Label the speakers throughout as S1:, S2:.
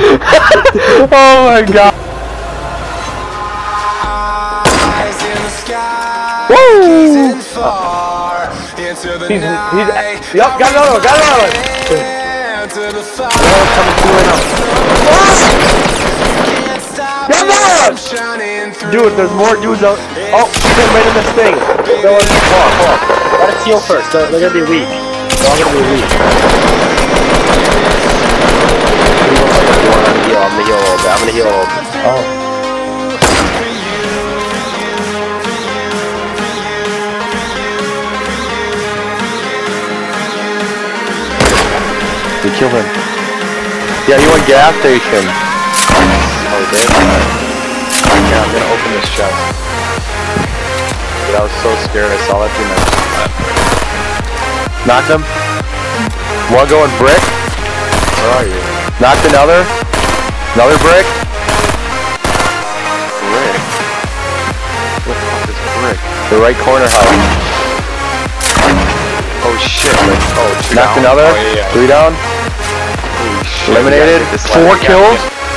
S1: Oh my god. Woo! Yup, got another one, coming through right now. Dude, there's more dudes out. Oh, he's right in this thing. Hold on. Gotta heal first. They're gonna be weak. They're all gonna be weak. I'm gonna heal a little bit. Oh. We killed him. Yeah, he went gas station. Oh, he did? Yeah, I'm gonna open this chest. Dude, I was so scared. I saw that thing. Knocked him. One going brick. Where are you? Knocked another. Another brick. Brick? What the fuck is brick? The right corner house. Oh shit. Oh, two knocked down. Another. Oh, yeah. 3 down. Holy shit. Eliminated. 4 kills.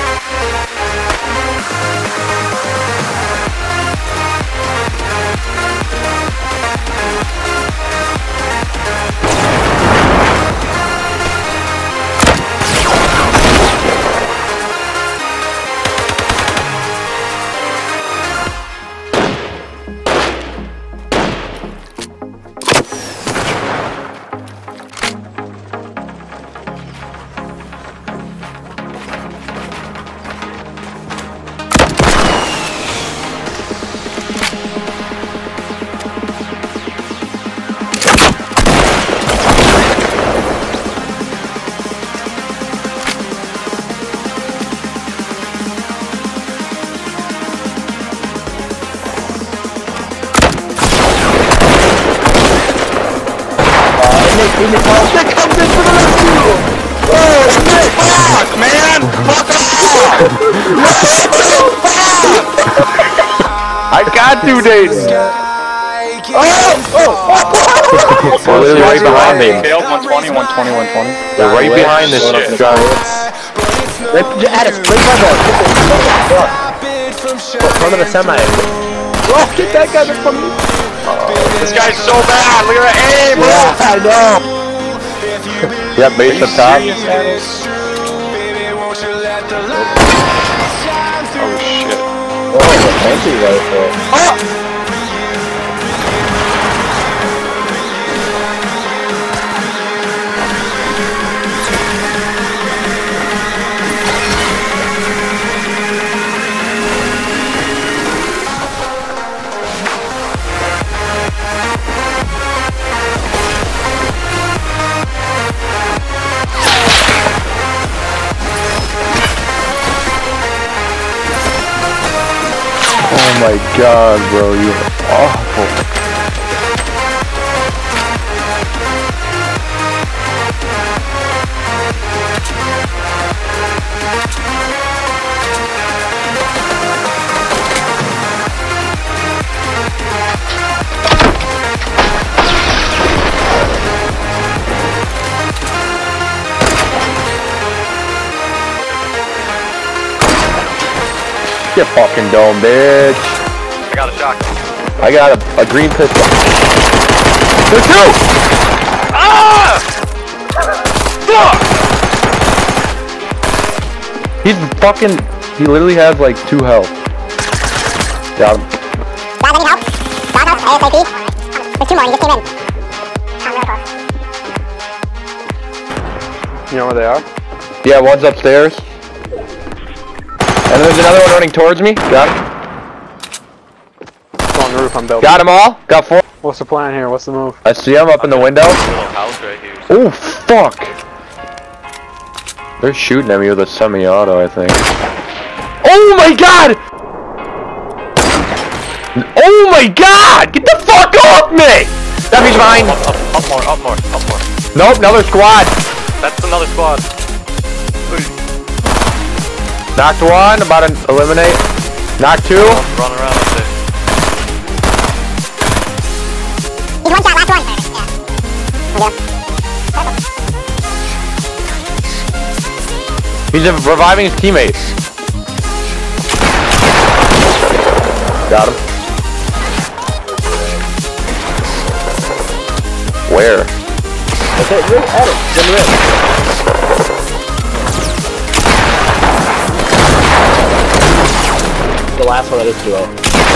S1: That comes in for the rescue! Oh shit! Fuck, man! Fuck off! I got 2 days! They're literally right behind me.
S2: 120, 120, 120.
S1: They're right behind this guy. Addis, play my ball. Front of the semi. Oh, get that guy back from me!
S2: This guy's so bad! Look at that aim!
S1: Yeah, I know! Yep, base up top.
S2: Oh shit.
S1: Oh, fancy rifle. Oh! Oh my god, bro, you're awful. Get fucking dome, bitch.
S2: I got a shotgun.
S1: I got a green pistol. There's 2!
S2: Ah! Fuck!
S1: He's fucking... He literally has like 2 health. Got him.
S3: Guys, I need help. Got help, ASAP. There's 2 more, he just came in. I'm real close.
S2: You know where they are?
S1: Yeah, one's upstairs. And there's another one running towards me. Got him.
S2: It's on the roof, I'm building.
S1: Got them all. Got 4.
S2: What's the plan here? What's the move?
S1: I see him up in the window.
S2: Little house right here.
S1: Oh, fuck. They're shooting at me with a semi-auto, I think. Oh my god! Oh my god! Get the fuck off me! That means mine.
S2: Up more.
S1: Nope, another squad.
S2: That's another squad.
S1: Knocked 1, about to eliminate. Knocked 2.
S2: Run around up there.
S3: He's 1 shot, last one. Yeah.
S1: He's reviving his teammates. Got him. Where?
S4: Okay, look at it. Jump in. The last one that is duo.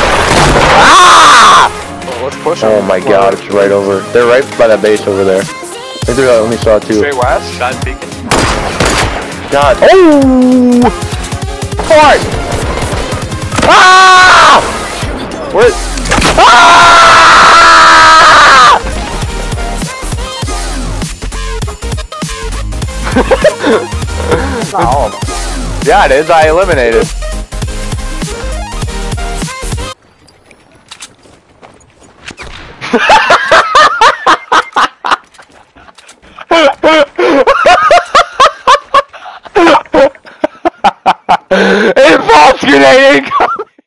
S1: Ah!
S2: Well, let's push
S1: Oh
S2: him.
S1: my god, it's right over. They're right by that base over there. I think I only saw two.
S2: Straight west. Shot peeking.
S1: God. Oh! Fart! Ah! Where? Ah!
S4: Oh.
S1: Yeah, it is. I eliminated. Impulse grenade incoming!